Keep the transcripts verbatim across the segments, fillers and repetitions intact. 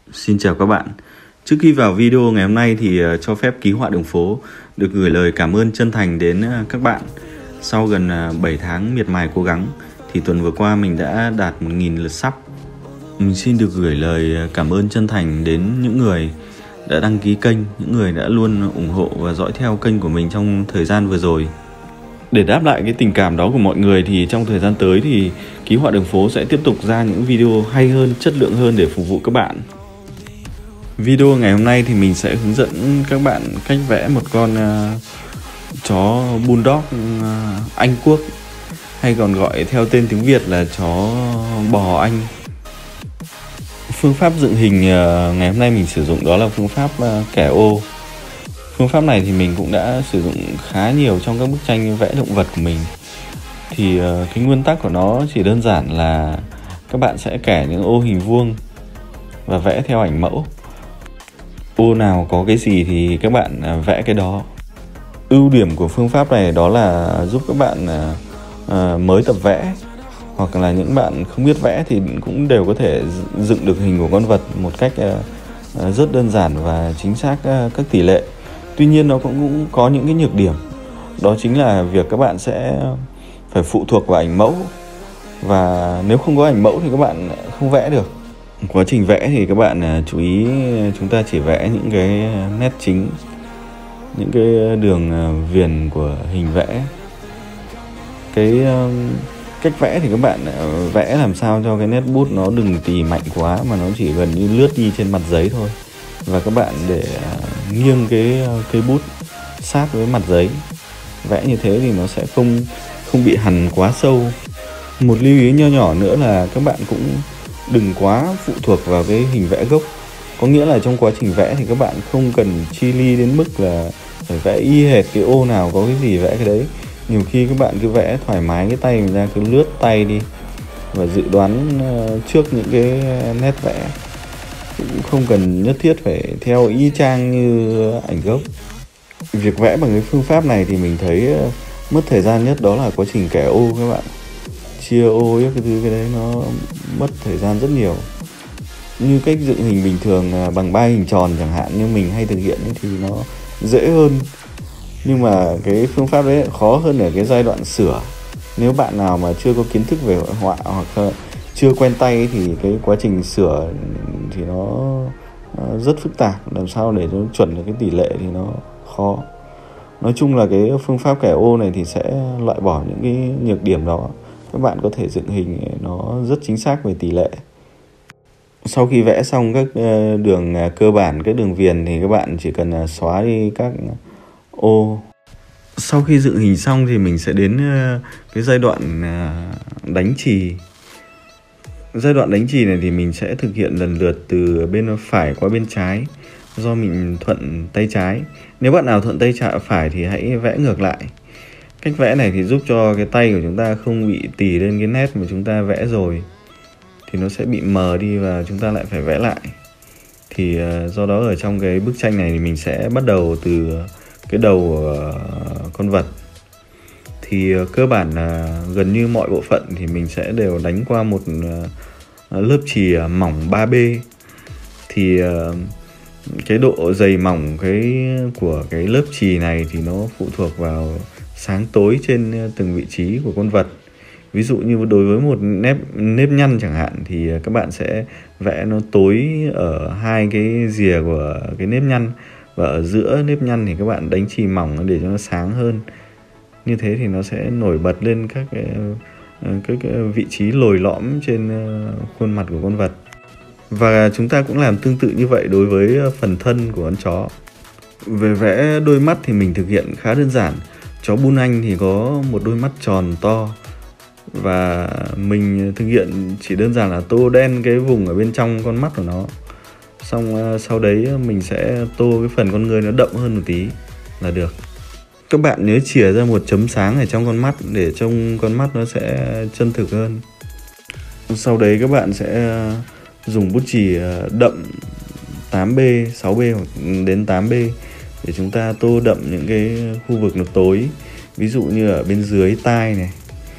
Xin chào các bạn. Trước khi vào video ngày hôm nay thì cho phép Ký họa đường phố được gửi lời cảm ơn chân thành đến các bạn. Sau gần bảy tháng miệt mài cố gắng thì tuần vừa qua mình đã đạt một nghìn lượt sub. Mình xin được gửi lời cảm ơn chân thành đến những người đã đăng ký kênh, những người đã luôn ủng hộ và dõi theo kênh của mình trong thời gian vừa rồi. Để đáp lại cái tình cảm đó của mọi người thì trong thời gian tới thì Ký họa đường phố sẽ tiếp tục ra những video hay hơn, chất lượng hơn để phục vụ các bạn. Video ngày hôm nay thì mình sẽ hướng dẫn các bạn cách vẽ một con uh, chó bulldog uh, Anh Quốc, hay còn gọi theo tên tiếng Việt là chó bò Anh. Phương pháp dựng hình uh, ngày hôm nay mình sử dụng đó là phương pháp uh, kẻ ô. Phương pháp này thì mình cũng đã sử dụng khá nhiều trong các bức tranh vẽ động vật của mình. Thì uh, cái nguyên tắc của nó chỉ đơn giản là các bạn sẽ kẻ những ô hình vuông và vẽ theo ảnh mẫu. Ô nào có cái gì thì các bạn vẽ cái đó. Ưu điểm của phương pháp này đó là giúp các bạn uh, mới tập vẽ, hoặc là những bạn không biết vẽ thì cũng đều có thể dựng được hình của con vật một cách uh, rất đơn giản và chính xác uh, các tỷ lệ. Tuy nhiên nó cũng, cũng có những cái nhược điểm. Đó chính là việc các bạn sẽ phải phụ thuộc vào ảnh mẫu, và nếu không có ảnh mẫu thì các bạn không vẽ được. Quá trình vẽ thì các bạn chú ý chúng ta chỉ vẽ những cái nét chính, những cái đường viền của hình vẽ. Cái cách vẽ thì các bạn vẽ làm sao cho cái nét bút nó đừng tì mạnh quá, mà nó chỉ gần như lướt đi trên mặt giấy thôi. Và các bạn để nghiêng cái cây bút sát với mặt giấy. Vẽ như thế thì nó sẽ không không bị hằn quá sâu. Một lưu ý nho nhỏ nữa là các bạn cũng đừng quá phụ thuộc vào cái hình vẽ gốc. Có nghĩa là trong quá trình vẽ thì các bạn không cần chi ly đến mức là phải vẽ y hệt cái ô nào có cái gì vẽ cái đấy. Nhiều khi các bạn cứ vẽ thoải mái cái tay mình ra, cứ lướt tay đi và dự đoán trước những cái nét vẽ. Cũng không cần nhất thiết phải theo y chang như ảnh gốc. Việc vẽ bằng cái phương pháp này thì mình thấy mất thời gian nhất đó là quá trình kẻ ô các bạn. Chia ô ấy, cái thứ cái đấy nó mất thời gian rất nhiều. Như cách dựng hình bình thường bằng ba hình tròn chẳng hạn, như mình hay thực hiện ấy, thì nó dễ hơn. Nhưng mà cái phương pháp đấy khó hơn ở cái giai đoạn sửa. Nếu bạn nào mà chưa có kiến thức về hội họa hoặc chưa quen tay ấy, thì cái quá trình sửa thì nó rất phức tạp. Làm sao để nó chuẩn được cái tỷ lệ thì nó khó. Nói chung là cái phương pháp kẻ ô này thì sẽ loại bỏ những cái nhược điểm đó. Các bạn có thể dựng hình nó rất chính xác về tỷ lệ. Sau khi vẽ xong các đường cơ bản, các đường viền thì các bạn chỉ cần xóa đi các ô. Sau khi dựng hình xong thì mình sẽ đến cái giai đoạn đánh chì. Giai đoạn đánh chì này thì mình sẽ thực hiện lần lượt từ bên phải qua bên trái, do mình thuận tay trái. Nếu bạn nào thuận tay trái phải thì hãy vẽ ngược lại. Cách vẽ này thì giúp cho cái tay của chúng ta không bị tì lên cái nét mà chúng ta vẽ rồi, thì nó sẽ bị mờ đi và chúng ta lại phải vẽ lại. Thì do đó ở trong cái bức tranh này thì mình sẽ bắt đầu từ cái đầu của con vật. Thì cơ bản là gần như mọi bộ phận thì mình sẽ đều đánh qua một lớp chì mỏng ba B. Thì cái độ dày mỏng cái của cái lớp chì này thì nó phụ thuộc vào sáng tối trên từng vị trí của con vật. Ví dụ như đối với một nếp nếp nhăn chẳng hạn thì các bạn sẽ vẽ nó tối ở hai cái rìa của cái nếp nhăn, và ở giữa nếp nhăn thì các bạn đánh chì mỏng để cho nó sáng hơn. Như thế thì nó sẽ nổi bật lên các cái, các cái vị trí lồi lõm trên khuôn mặt của con vật. Và chúng ta cũng làm tương tự như vậy đối với phần thân của con chó. Về vẽ đôi mắt thì mình thực hiện khá đơn giản. Chó Bull Anh thì có một đôi mắt tròn to, và mình thực hiện chỉ đơn giản là tô đen cái vùng ở bên trong con mắt của nó. Xong sau đấy mình sẽ tô cái phần con người nó đậm hơn một tí là được. Các bạn nhớ chìa ra một chấm sáng ở trong con mắt để trông con mắt nó sẽ chân thực hơn. Sau đấy các bạn sẽ dùng bút chì đậm tám B, sáu B hoặc đến tám B để chúng ta tô đậm những cái khu vực nó tối. Ví dụ như ở bên dưới tai này,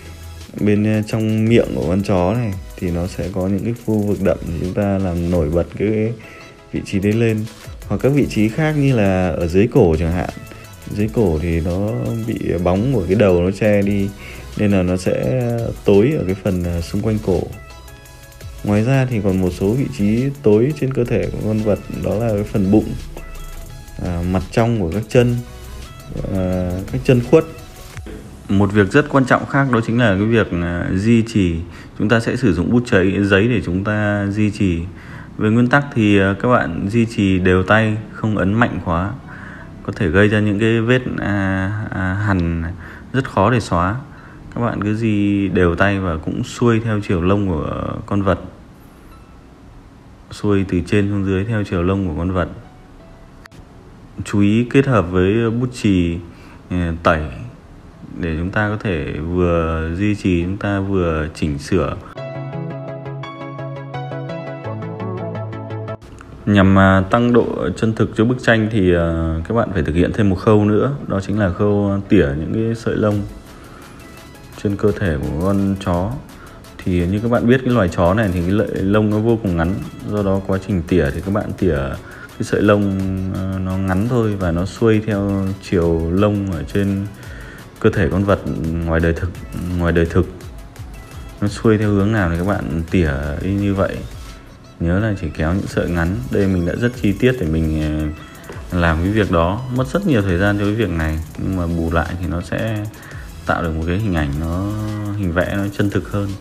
bên trong miệng của con chó này thì nó sẽ có những cái khu vực đậm để chúng ta làm nổi bật cái vị trí đấy lên, hoặc các vị trí khác như là ở dưới cổ chẳng hạn. Dưới cổ thì nó bị bóng của cái đầu nó che đi nên là nó sẽ tối ở cái phần xung quanh cổ. Ngoài ra thì còn một số vị trí tối trên cơ thể của con vật, đó là cái phần bụng, à, mặt trong của các chân, à, các chân khuất. Một việc rất quan trọng khác đó chính là cái việc uh, di trì. Chúng ta sẽ sử dụng bút chấy giấy để chúng ta di trì. Về nguyên tắc thì uh, các bạn di trì đều tay, không ấn mạnh quá, có thể gây ra những cái vết uh, uh, hằn rất khó để xóa. Các bạn cứ di đều tay và cũng xuôi theo chiều lông của con vật, xuôi từ trên xuống dưới theo chiều lông của con vật. Chú ý kết hợp với bút chì uh, tẩy để chúng ta có thể vừa duy trì, chúng ta vừa chỉnh sửa. Nhằm tăng độ chân thực cho bức tranh thì các bạn phải thực hiện thêm một khâu nữa, đó chính là khâu tỉa những cái sợi lông trên cơ thể của con chó. Thì như các bạn biết, cái loài chó này thì cái lợi lông nó vô cùng ngắn, do đó quá trình tỉa thì các bạn tỉa cái sợi lông nó ngắn thôi và nó xuôi theo chiều lông ở trên cơ thể con vật ngoài đời thực. Ngoài đời thực nó xuôi theo hướng nào thì các bạn tỉa y như vậy. Nhớ là chỉ kéo những sợi ngắn. Đây mình đã rất chi tiết để mình làm cái việc đó, mất rất nhiều thời gian cho cái việc này, nhưng mà bù lại thì nó sẽ tạo được một cái hình ảnh, nó hình vẽ nó chân thực hơn.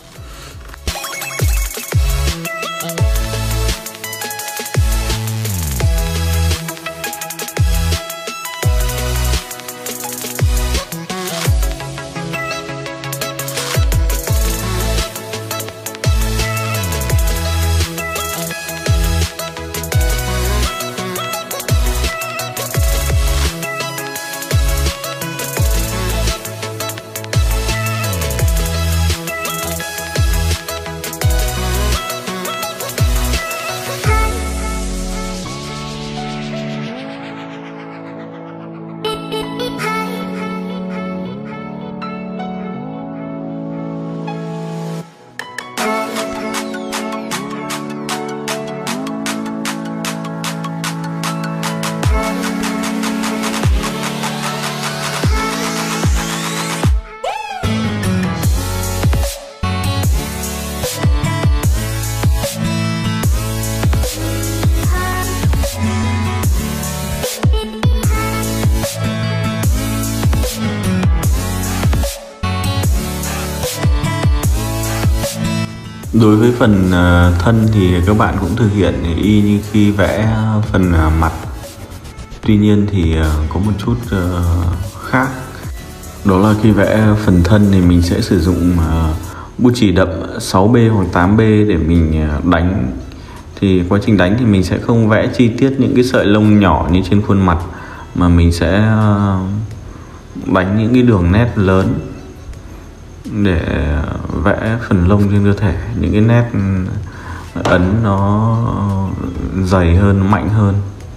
Đối với phần uh, thân thì các bạn cũng thực hiện y như khi vẽ phần uh, mặt. Tuy nhiên thì uh, có một chút uh, khác. Đó là khi vẽ phần thân thì mình sẽ sử dụng uh, bút chì đậm sáu B hoặc tám B để mình uh, đánh. Thì quá trình đánh thì mình sẽ không vẽ chi tiết những cái sợi lông nhỏ như trên khuôn mặt, mà mình sẽ uh, đánh những cái đường nét lớn để vẽ phần lông trên cơ thể, những cái nét ấn nó dày hơn, mạnh hơn.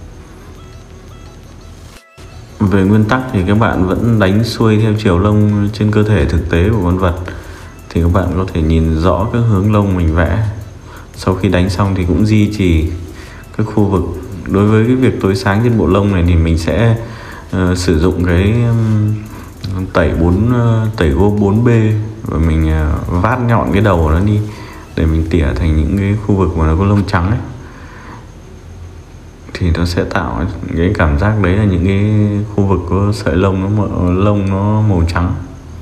Về nguyên tắc thì các bạn vẫn đánh xuôi theo chiều lông trên cơ thể thực tế của con vật, thì các bạn có thể nhìn rõ các hướng lông mình vẽ. Sau khi đánh xong thì cũng duy trì các khu vực. Đối với cái việc tối sáng trên bộ lông này thì mình sẽ uh, sử dụng cái um, tẩy bốn tẩy gỗ bốn B và mình vát nhọn cái đầu nó đi để mình tỉa thành những cái khu vực mà nó có lông trắng ấy. Thì nó sẽ tạo cái cảm giác đấy là những cái khu vực có sợi lông nó lông nó màu trắng.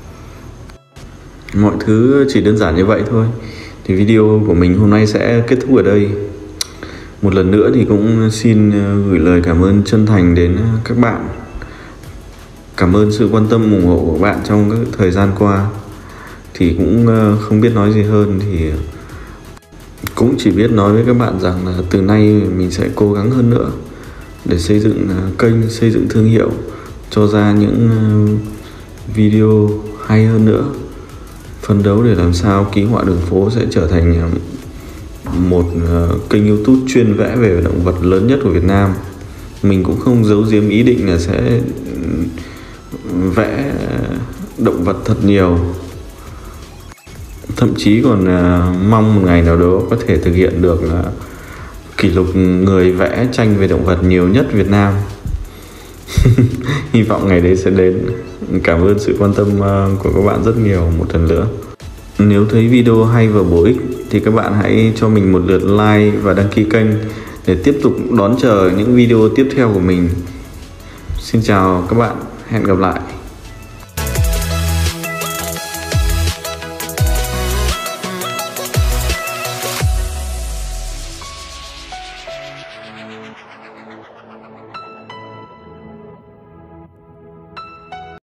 Mọi thứ chỉ đơn giản như vậy thôi. Thì video của mình hôm nay sẽ kết thúc ở đây. Một lần nữa thì cũng xin gửi lời cảm ơn chân thành đến các bạn. Cảm ơn sự quan tâm ủng hộ của bạn trong các thời gian qua. Thì cũng không biết nói gì hơn, thì cũng chỉ biết nói với các bạn rằng là từ nay mình sẽ cố gắng hơn nữa để xây dựng kênh, xây dựng thương hiệu, cho ra những video hay hơn nữa. Phấn đấu để làm sao Ký họa đường phố sẽ trở thành một kênh YouTube chuyên vẽ về động vật lớn nhất của Việt Nam. Mình cũng không giấu giếm ý định là sẽ vẽ động vật thật nhiều, thậm chí còn uh, mong một ngày nào đó có thể thực hiện được là kỷ lục người vẽ tranh về động vật nhiều nhất Việt Nam. Hy vọng ngày đấy sẽ đến. Cảm ơn sự quan tâm của các bạn rất nhiều một lần nữa. Nếu thấy video hay và bổ ích thì các bạn hãy cho mình một lượt like và đăng ký kênh để tiếp tục đón chờ những video tiếp theo của mình. Xin chào các bạn, hẹn gặp lại.